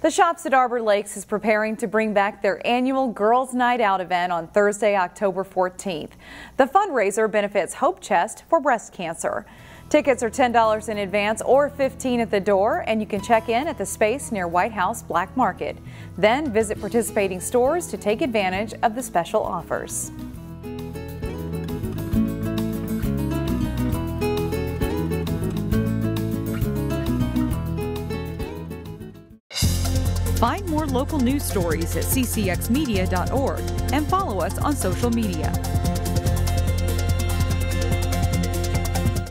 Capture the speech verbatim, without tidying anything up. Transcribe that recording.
The Shops at Arbor Lakes is preparing to bring back their annual Girls Night Out event on Thursday, October fourteenth. The fundraiser benefits Hope Chest for breast cancer. Tickets are ten dollars in advance or fifteen dollars at the door, and you can check in at the space near White House Black Market. Then visit participating stores to take advantage of the special offers. Find more local news stories at c c x media dot org and follow us on social media.